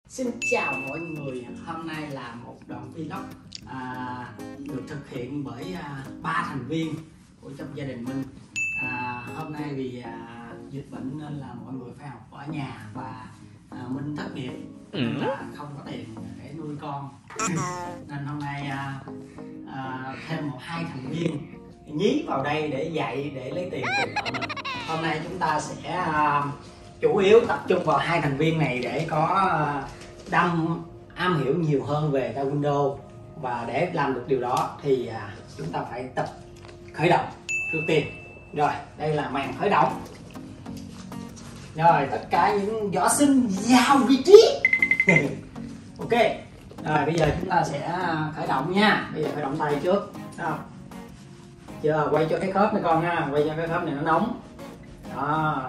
Xin chào mọi người, hôm nay là một đoạn vlog được thực hiện bởi 3 thành viên của trong gia đình mình. Hôm nay vì dịch bệnh nên là mọi người phải học ở nhà và Minh thất nghiệp nên là không có tiền để nuôi con nên hôm nay thêm hai thành viên nhí vào đây để dạy để lấy tiền từ vợ mình. Hôm nay chúng ta sẽ chủ yếu tập trung vào hai thành viên này để có am hiểu nhiều hơn về Taekwondo, và để làm được điều đó thì chúng ta phải tập khởi động trước tiên. Rồi, đây là màn khởi động. Rồi, tất cả những võ sinh vào vị trí. Ok. Rồi, bây giờ chúng ta sẽ khởi động nha. Bây giờ khởi động tay trước. Đó. Chưa, quay cho cái khớp này con nha, quay cho cái khớp này nó nóng. Đó.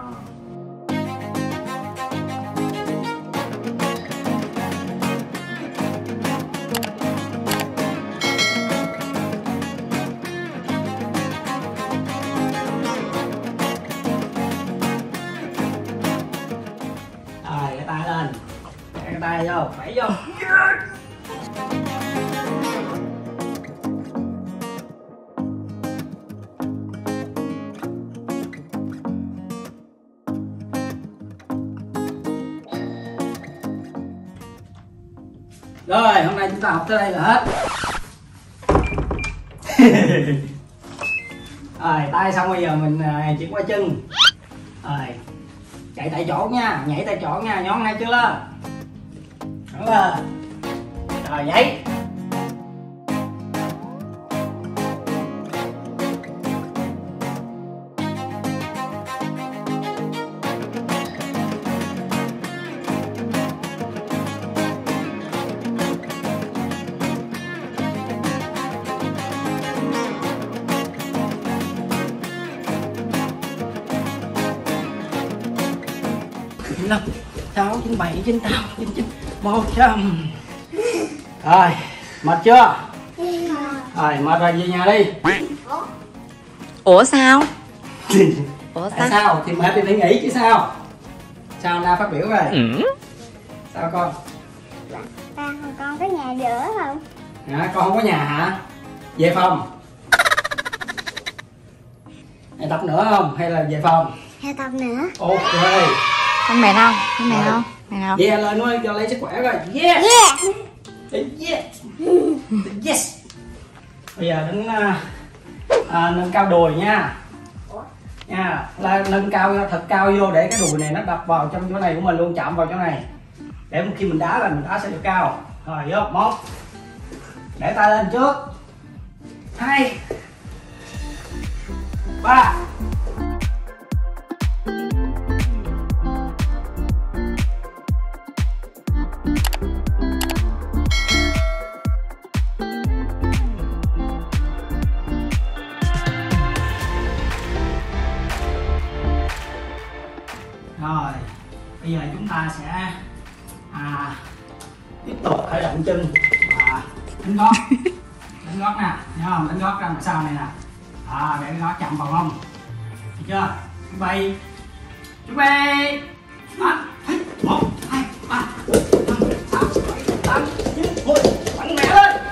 Rồi, cái tay lên. Cái tay vô, vẫy vô. Rồi, hôm nay chúng ta học tới đây là hết. Rồi, tay xong bây giờ mình chuyển qua chân. Rồi, chạy tại chỗ nha, nhảy tại chỗ nha, nhón hai chân lên. Đúng rồi. Rồi, nhảy. Năm, 6, 9, 7, 9, 8, 9, 9, 100. Rồi, mệt chưa? Rồi, mệt rồi về nhà đi. Ủa sao? Tại sao? Thì mệt thì phải nghỉ chứ sao? Sao Na phát biểu rồi? Sao con? Ba, con có nhà giữa không? Hả? Con không có nhà hả? Về phòng. Hay tập nữa không? Hay là về phòng? Hay tập nữa. Ok. Con mẹ đâu? Con mẹ đâu? Mẹ đâu? Yeah, lên nuôi cho lấy sức khỏe rồi. Yeah. Yeah. Yes. Bây giờ đứng nâng cao đùi nha. Nha, nâng cao thật cao vô để cái đùi này nó đập vào trong chỗ này của mình luôn, chạm vào chỗ này. Để khi mình đá là mình đá sẽ được cao. Rồi vô, 1. Để tay lên trước. 2. 3. Rồi, bây giờ chúng ta sẽ tiếp tục khởi động chân và đánh gót. Đánh gót nè, thấy không? Đánh gót ra ngoài sau này nè. Để cái gót chạm vào mông. Được chưa? Chuẩn bị. Chuẩn bị. 1, 2, 3, 4, 5, 6, 7, 8, 9, 10. Bắn mẹ lên.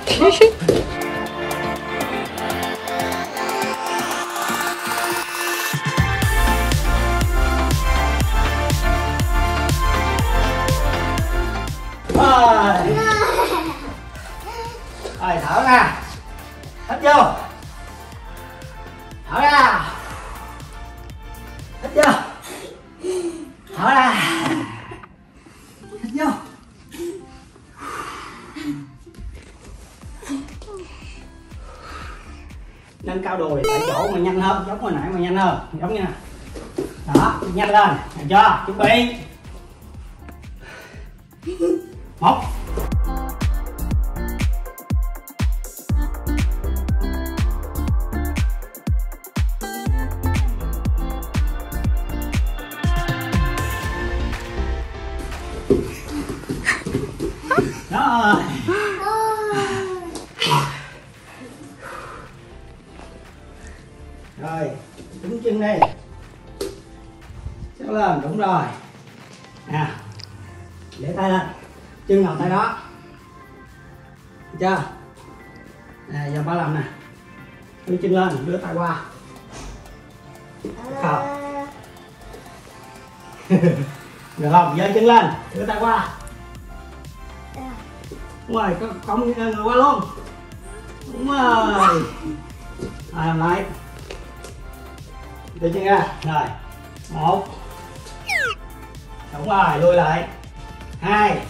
Rồi, thở ra. Hít vô. Thở ra. Hít vô. Thở ra. Hít vô. Nâng cao đùi tại chỗ mà nhanh hơn, giống hồi nãy mà nhanh hơn, giống như nè. Đó, nhanh lên, được chưa? Chuẩn bị. 1. Rồi. Rồi, đứng chân đây. Kéo lên, đúng rồi. Nè, để tay lên. chân nào tay đó. Được chưa? Nè, giờ ba làm nè. Đưa chân lên, đưa tay qua. Không. Được không? Giơ chân lên, đưa tay qua. Đúng rồi, cong người qua luôn. Đúng rồi. Làm lại. Đưa chân ra. Rồi. 1. Đúng rồi, lùi lại. 2.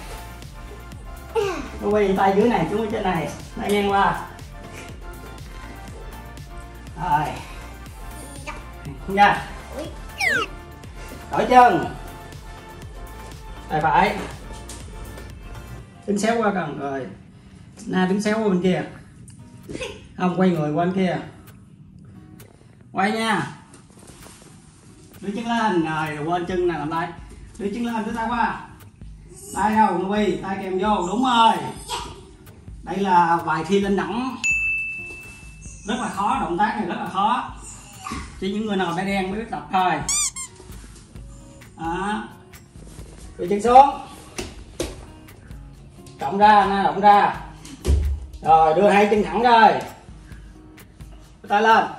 Nó quay tay dưới này xuống ở trên này, tay ngang qua. Rồi. Nha. Đổi chân. Tay phải. Đứng xéo qua cần rồi. Na đứng xéo qua bên kia. Không, quay người qua bên kia. Quay nha. Đưa chân lên, rồi quên chân nè, làm lại. Đưa chân lên, đưa tay qua. Tay đâu, Nubi, tay kèm vô, đúng rồi. Đây là bài thi lên đẳng. Rất là khó, động tác này rất là khó. Chỉ những người nào tay đen mới biết tập thôi. Đó. Đưa chân xuống. Động ra, na động ra. Rồi, đưa hai chân thẳng rồi. Đưa tay lên.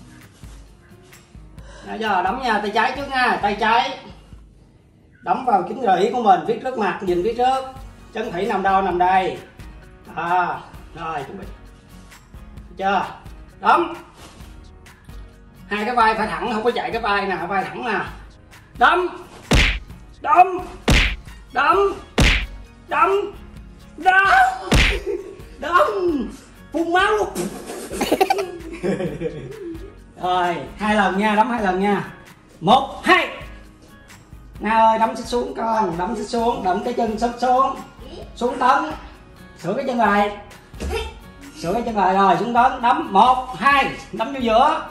Bây giờ đấm nha, tay trái trước nha, tay trái. Đấm vào kính rỉ của mình, phía trước mặt, nhìn phía trước. Chân thủy nằm đâu, nằm đây. Rồi, chuẩn bị. Được chưa? Đấm. Hai cái vai phải thẳng, không có chạy cái vai nè, vai thẳng nè. Đấm. Đấm. Đấm. Đấm. Đấm. Đấm. Phun máu luôn. Rồi, 2 lần nha, đấm 2 lần nha. 1, 2. Na ơi, đấm xích xuống con, đấm xích xuống, đấm cái chân xích xuống. Xuống tấn. Sửa cái chân lại. Sửa cái chân lại rồi, xuống tấn, đấm 1, 2, đấm vô giữa.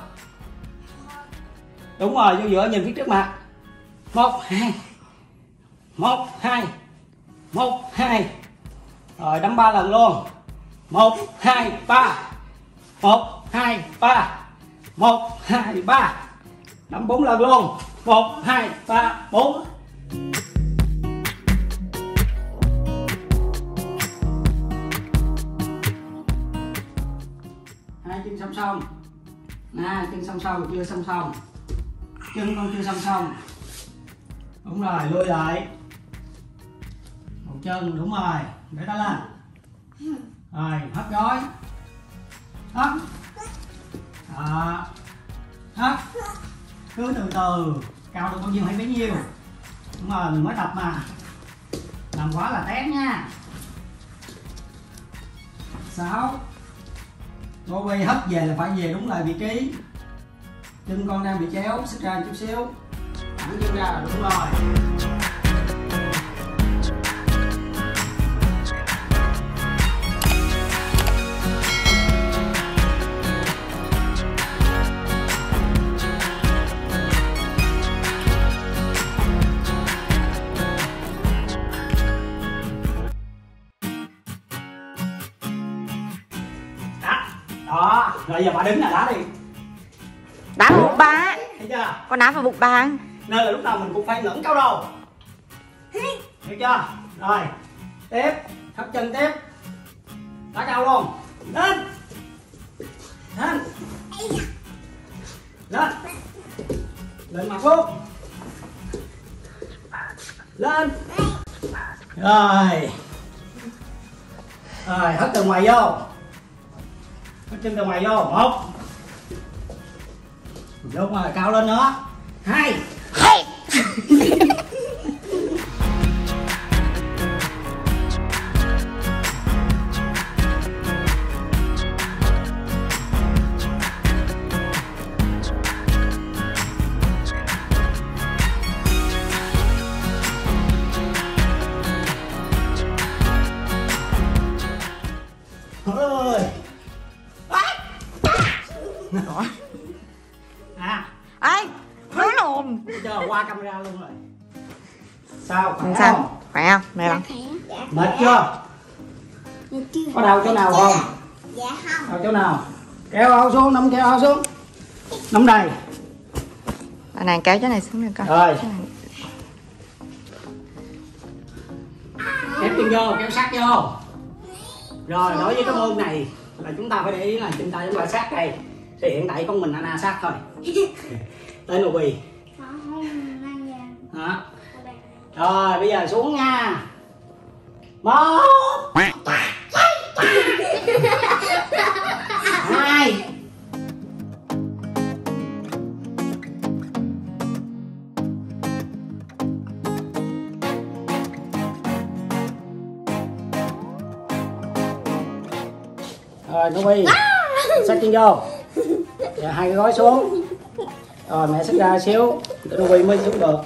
Đúng rồi, vô giữa nhìn phía trước mặt. 1, 2. 1, 2. 1, 2. Rồi đấm 3 lần luôn. 1, 2, 3. 1, 2, 3. 1, 2, 3. Đấm 4 lần luôn. 1, 2, 3, 4. Hai chân song song. Nè, chân song song, chưa song song. Chân con chưa song song. Đúng rồi, lùi lại. Một chân, đúng rồi. Để tay lên. Rồi, hất gối. Hất. Đó. Hất. Cứ từ từ. Cao được bao nhiêu hay bấy nhiêu. Đúng rồi, mình mới tập mà. Làm quá là té nha. 6. Cô quay hất về là phải về đúng lại vị trí. Chân con đang bị chéo, xích ra chút xíu. Thẳng chân ra là đúng rồi. Đó, rồi giờ bà đứng là đá đi. Đá vào bụng ba. Thấy chưa? Con đá vào bụng ba. Nên là lúc nào mình cũng phải ngẩng cao đầu. Hiểu chưa? Rồi, tiếp, thấp chân tiếp. Đá cao luôn. Lên. Lên. Lên. Lên mặt luôn. Lên. Rồi. Rồi, hất từ ngoài vô. Hất chân từ ngoài vô. 1. Đúng rồi, cao lên nữa. 2. Ôi. Ê, nói lùm. Chờ qua camera luôn rồi. Sao? Khỏe Sao? không? Khỏe không? Mệt không? Mệt chưa? Có đau chỗ nào không? Dạ không. Đau chỗ nào? Kéo áo xuống, nắm kéo áo xuống. Nắm đây. Nàng kéo cái này xuống được coi. Rồi. Cái này. ép chân vô, kéo sát vô. Rồi đối với cái môn này là chúng ta phải để ý là chân tay chúng ta sát đây. Thì hiện tại con mình Anna sát thôi. Tới Nubi. Đó. Rồi bây giờ xuống nha. 1 2. Rồi Nubi xách chân vô. Giờ 2 cái gối xuống. Rồi mẹ xách ra xíu để Nubi mới xuống được.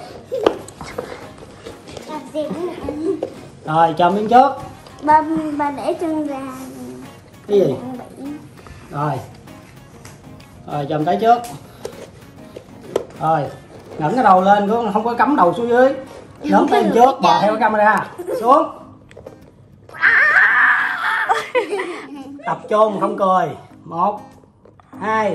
Rồi chồm lên trước. Ba để chân ra. Cái gì? Rồi. Rồi chồm tới trước. Rồi ngẩng cái đầu lên, không có cắm đầu xuống dưới. Lớn lên trước, bò theo camera. Xuống. Tập trung không cười. 1 2.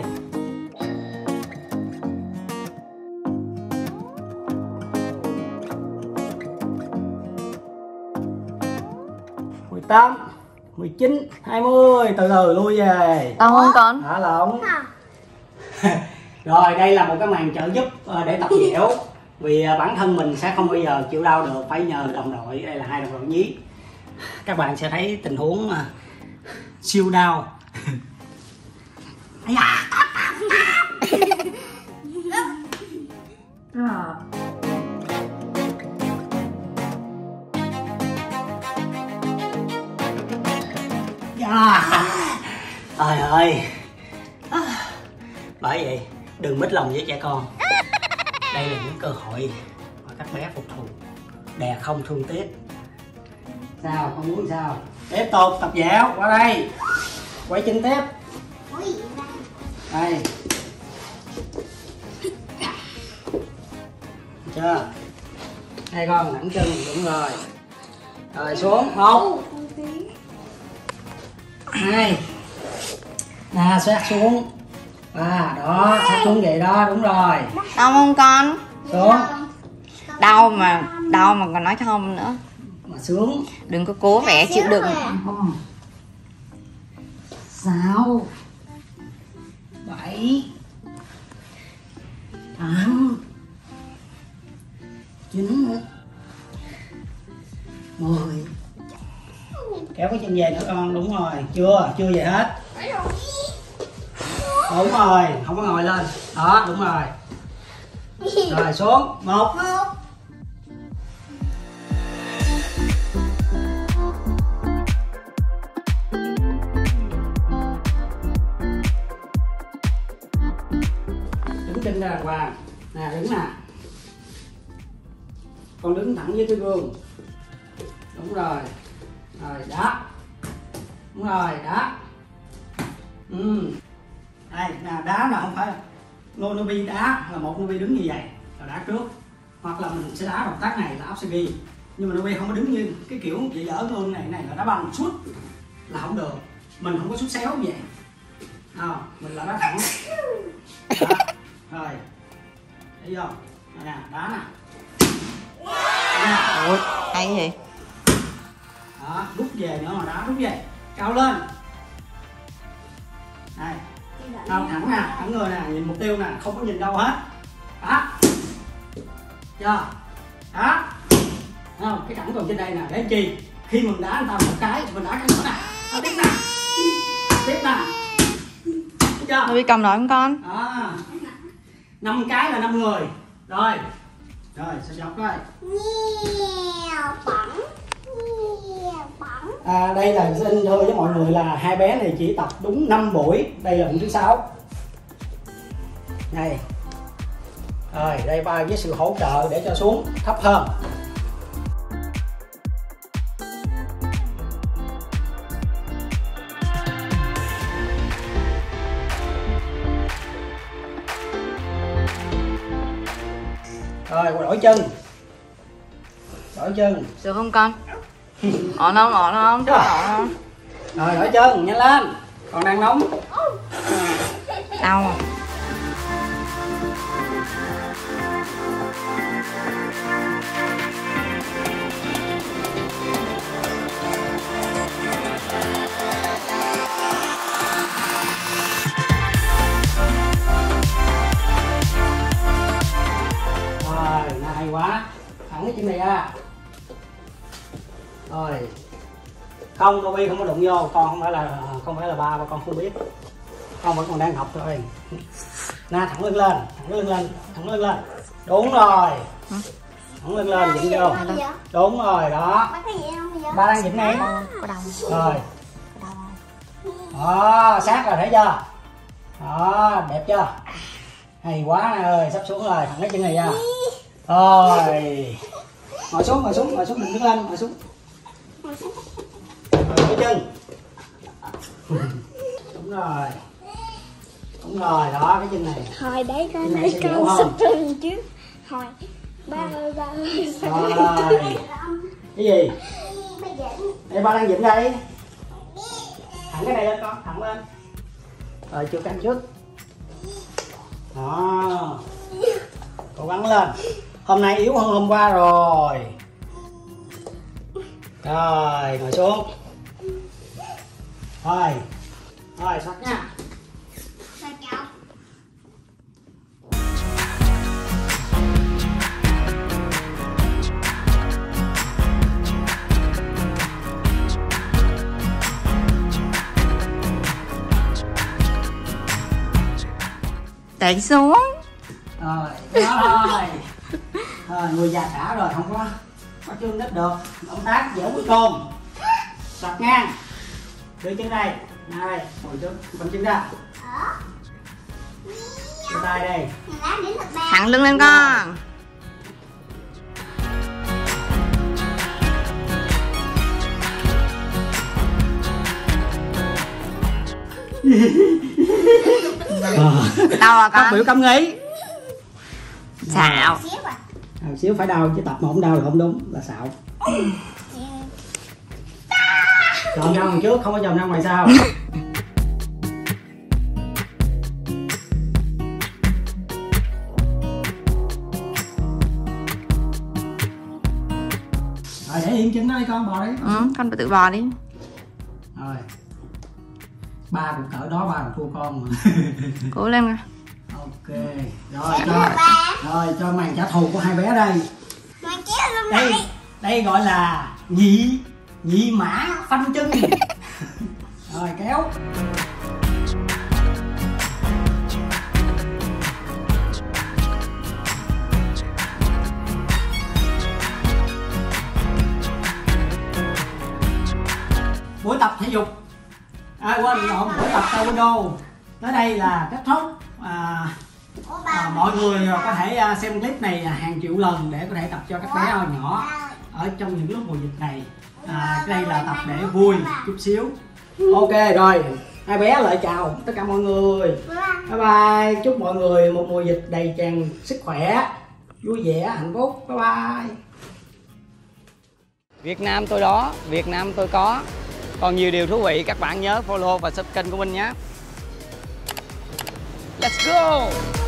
Tám, 19, 20, từ từ lui về. Đau không con? Thả lỏng. Rồi đây là một cái màn trợ giúp để tập dẻo. Vì bản thân mình sẽ không bao giờ chịu đau được, phải nhờ đồng đội. Đây là 2 đồng đội nhí. Các bạn sẽ thấy tình huống siêu đau. Trời ơi. Bởi vậy đừng mít lòng với trẻ con. Đây là những cơ hội mà các bé phục thù. Đè không thương tiếc. Sao con muốn sao? Tiếp tục tập dẻo. Qua đây. Quay chân tiếp. Đây. Chưa? Đây con thẳng chân. Đúng rồi. Rồi xuống. 1 2. Nè sát xuống. 3. Đó sát xuống vậy đó. Đúng rồi. Đau không con? Xuống. Đau mà còn nói không nữa. Mà xuống. Đừng có cố vẻ chịu đựng. 6 7 8 9 10. Kéo cái chân về nữa con. Đúng rồi. Chưa về hết. Đúng rồi. Không có ngồi lên. Đó đúng rồi. Rồi xuống. 1. Đứng chân ra đàng hoàng. Nè đứng nè. Con đứng thẳng với cái gương. Đúng rồi. Rồi đó. Đúng rồi đó. Đây nè, đá là không phải Nubi đá là một Nubi đứng như vậy là đá trước, hoặc là mình sẽ đá động tác này là Apsagi, nhưng mà Nubi không có đứng như cái kiểu vậy dở luôn này là đá bằng sút là không được, mình không có sút xéo vậy. Mình là đá thẳng. Đó. Rồi thấy chưa? Nè đá nè. Ủa, hay gì? Đó, rút về nữa mà đá rút về cao lên. Này thẳng nè, thẳng người nè, nhìn mục tiêu nè, không có nhìn đâu hết. Đó chưa? Đó không, cái cẳng còn trên đây nè, để làm chi? Khi mình đá người ta một cái, mình đá cái nữa nè. Đó, tiếp nè, tiếp nè, thấy chưa? Nubi cầm nổi không con? Đó 5 cái là 5 người. Rồi sẽ dọc coi. Đây là xin thưa với mọi người là hai bé này chỉ tập đúng 5 buổi. Đây là buổi thứ 6. Này. Rồi đây ba với sự hỗ trợ để cho xuống thấp hơn. Rồi đổi chân. Được không con? Ổn không? Rồi đổi chân nhanh lên, còn đang nóng. Đau à? Rồi. Không, Novi không có đụng vô, con không phải là ba con không biết. Con vẫn còn đang học thôi. Na thẳng lưng lên, thẳng lưng lên, thẳng lưng lên. Đúng rồi. Thẳng lưng lên, dựng vô. Đúng rồi, đó. Ba đang dựng này. Có đầu. Rồi. Đó, sát rồi thấy chưa? Đó, đẹp chưa? Hay quá nè ơi, sắp xuống rồi, thẳng cái chân này ra. Rồi. Ngồi xuống, đừng đứng lên, ngồi xuống. Rồi cái chân. Đúng rồi. Đúng rồi, đó cái chân này. Hồi đấy con Cái này thấy sẽ dẻo con hơn. sắp lên chứ. Hồi ba ơi Rồi. Cái gì? Đây ba đang dựng đây. Thẳng cái này lên con, thẳng lên. Rồi chưa căng trước. Đó. Cố gắng lên. Hôm nay yếu hơn hôm qua rồi. Rồi, ngồi xuống. Rồi. Rồi, sạch nha. Để xuống. Rồi, đó rồi. Rồi, người già cả rồi, không có chương đích được. Động tác dễ với con. Sạch ngang. Đưa chân đây. Đây, ngồi trước, cầm chân ra. Đưa tay đây. Thẳng lưng lên con. Đau à Phát con? biểu cảm nghĩ. Xạo. Xíu phải đau chứ tập mà không đau là không đúng, là xạo. Chồm ra ngoài trước, không có chồm ra ngoài sau. Rồi để yên chân đó đi con, bò đi. Con tự bò đi. Rồi. Ba cũng cỡ đó, ba còn thua con mà. Cố lên nha. Ok. Rồi cho màn trả thù của hai bé đây. Đây gọi là nhị mã phanh chân. Rồi kéo. Buổi tập thể dục quên lộn, buổi tập taekwondo tới đây là kết thúc. Mọi người có thể xem clip này hàng triệu lần để có thể tập cho các bé nhỏ ở trong những lúc mùa dịch này. Đây là tập để vui chút xíu. Ok rồi, hai bé lại chào tất cả mọi người. Bye bye, chúc mọi người một mùa dịch đầy tràn sức khỏe, vui vẻ, hạnh phúc. Bye bye. Việt Nam tôi đó, Việt Nam tôi có. Còn nhiều điều thú vị, các bạn nhớ follow và subscribe kênh của mình nhé. Let's go.